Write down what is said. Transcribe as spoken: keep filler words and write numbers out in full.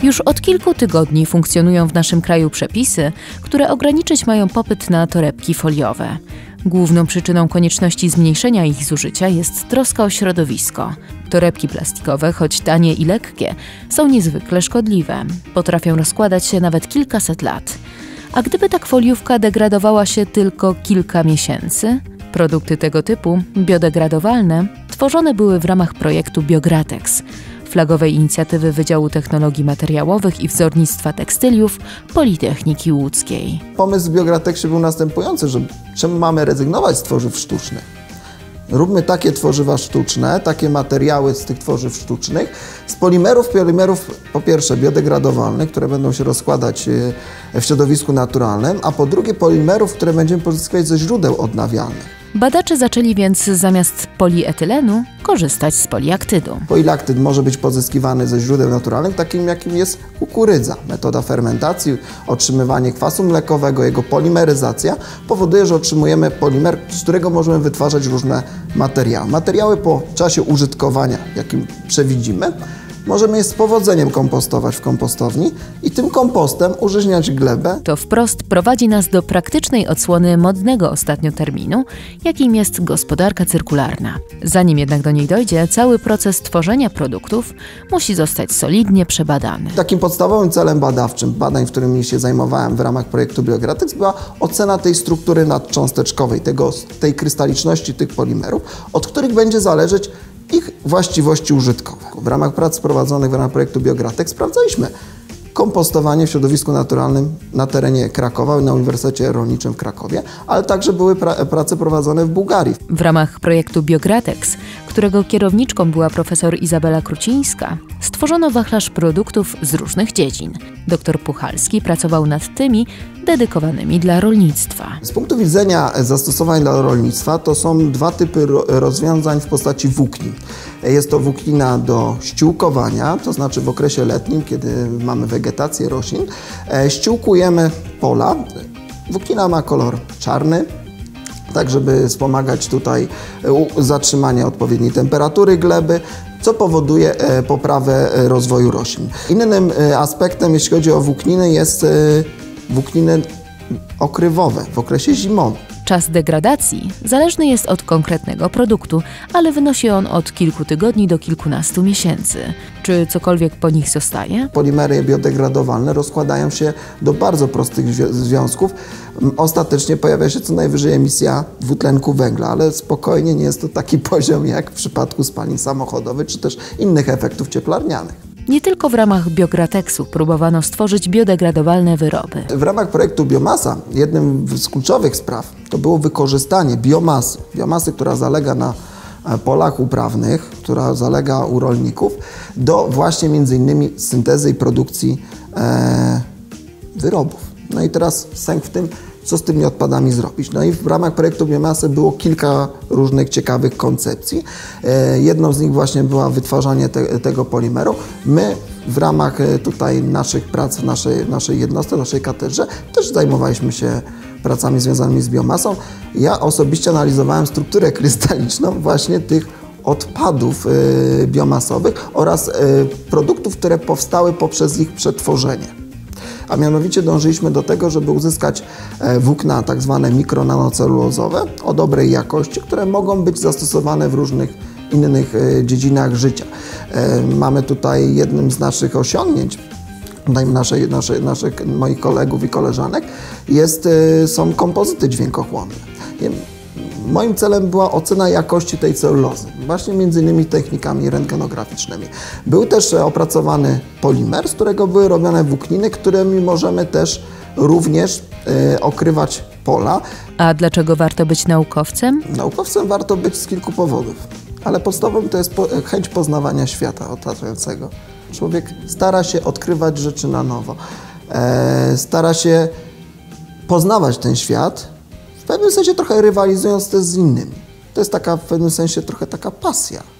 Już od kilku tygodni funkcjonują w naszym kraju przepisy, które ograniczyć mają popyt na torebki foliowe. Główną przyczyną konieczności zmniejszenia ich zużycia jest troska o środowisko. Torebki plastikowe, choć tanie i lekkie, są niezwykle szkodliwe. Potrafią rozkładać się nawet kilkaset lat. A gdyby ta foliówka degradowała się tylko kilka miesięcy? Produkty tego typu, biodegradowalne, tworzone były w ramach projektu Biogratex, flagowej inicjatywy Wydziału Technologii Materiałowych i Wzornictwa Tekstyliów Politechniki Łódzkiej. Pomysł w Biogratexie był następujący, że czemu mamy rezygnować z tworzyw sztucznych? Róbmy takie tworzywa sztuczne, takie materiały z tych tworzyw sztucznych, z polimerów, polimerów po pierwsze biodegradowalnych, które będą się rozkładać w środowisku naturalnym, a po drugie polimerów, które będziemy pozyskiwać ze źródeł odnawialnych. Badacze zaczęli więc zamiast polietylenu korzystać z poliaktydu. Poliaktyd może być pozyskiwany ze źródeł naturalnych, takim jakim jest kukurydza. Metoda fermentacji, otrzymywanie kwasu mlekowego, jego polimeryzacja powoduje, że otrzymujemy polimer, z którego możemy wytwarzać różne materiały. Materiały po czasie użytkowania, jakim przewidzimy, możemy je z powodzeniem kompostować w kompostowni i tym kompostem użyźniać glebę. To wprost prowadzi nas do praktycznej odsłony modnego ostatnio terminu, jakim jest gospodarka cyrkularna. Zanim jednak do niej dojdzie, cały proces tworzenia produktów musi zostać solidnie przebadany. Takim podstawowym celem badawczym badań, w którymi się zajmowałem w ramach projektu Biogratex, była ocena tej struktury nadcząsteczkowej, tego, tej krystaliczności tych polimerów, od których będzie zależeć ich właściwości użytkowe. W ramach prac prowadzonych w ramach projektu Biogratex sprawdzaliśmy kompostowanie w środowisku naturalnym na terenie Krakowa, na Uniwersytecie Rolniczym w Krakowie, ale także były pra prace prowadzone w Bułgarii. W ramach projektu Biogratex, którego kierowniczką była profesor Izabela Krucińska, stworzono wachlarz produktów z różnych dziedzin. Doktor Puchalski pracował nad tymi dedykowanymi dla rolnictwa. Z punktu widzenia zastosowań dla rolnictwa to są dwa typy rozwiązań w postaci włóknin. Jest to włóknina do ściółkowania, to znaczy w okresie letnim, kiedy mamy wegetację roślin, ściółkujemy pola. Włóknina ma kolor czarny, tak żeby wspomagać tutaj zatrzymanie odpowiedniej temperatury gleby, co powoduje poprawę rozwoju roślin. Innym aspektem, jeśli chodzi o włókniny, jest włókniny okrywowe w okresie zimowym. Czas degradacji zależny jest od konkretnego produktu, ale wynosi on od kilku tygodni do kilkunastu miesięcy. Czy cokolwiek po nich zostaje? Polimery biodegradowalne rozkładają się do bardzo prostych związków. Ostatecznie pojawia się co najwyżej emisja dwutlenku węgla, ale spokojnie nie jest to taki poziom jak w przypadku spalin samochodowych czy też innych efektów cieplarnianych. Nie tylko w ramach Biogratexu próbowano stworzyć biodegradowalne wyroby. W ramach projektu Biomasa jednym z kluczowych spraw to było wykorzystanie biomasy, biomasy, która zalega na polach uprawnych, która zalega u rolników, do właśnie między innymi syntezy i produkcji e, wyrobów. No i teraz sęk w tym, co z tymi odpadami zrobić. No i w ramach projektu Biomasy było kilka różnych ciekawych koncepcji. E, jedną z nich właśnie była wytwarzanie te, tego polimeru. My w ramach tutaj naszych prac, naszej, naszej jednostce, naszej katedrze też zajmowaliśmy się pracami związanymi z biomasą. Ja osobiście analizowałem strukturę krystaliczną właśnie tych odpadów y, biomasowych oraz y, produktów, które powstały poprzez ich przetworzenie. A mianowicie dążyliśmy do tego, żeby uzyskać włókna tak zwane mikronanocelulozowe o dobrej jakości, które mogą być zastosowane w różnych innych dziedzinach życia. Mamy tutaj jednym z naszych osiągnięć, naszej, naszej, naszych, moich kolegów i koleżanek, jest, są kompozyty dźwiękochłonne. Moim celem była ocena jakości tej celulozy, właśnie między innymi technikami rentgenograficznymi. Był też opracowany polimer, z którego były robione włókniny, którymi możemy też również y, okrywać pola. A dlaczego warto być naukowcem? Naukowcem warto być z kilku powodów, ale podstawowym to jest po, chęć poznawania świata otaczającego. Człowiek stara się odkrywać rzeczy na nowo, e, stara się poznawać ten świat, w pewnym sensie trochę rywalizując też z innymi. To jest taka w pewnym sensie trochę taka pasja.